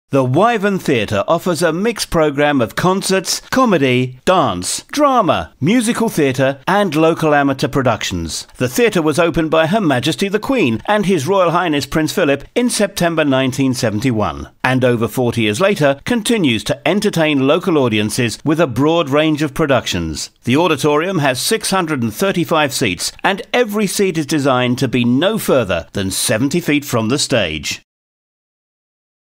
The Wyvern Theatre offers a mixed programme of concerts, comedy, dance, drama, musical theatre and local amateur productions. The theatre was opened by Her Majesty the Queen and His Royal Highness Prince Philip in September 1971, and over 40 years later continues to entertain local audiences with a broad range of productions. The auditorium has 635 seats and every seat is designed to be no further than 70 feet from the stage.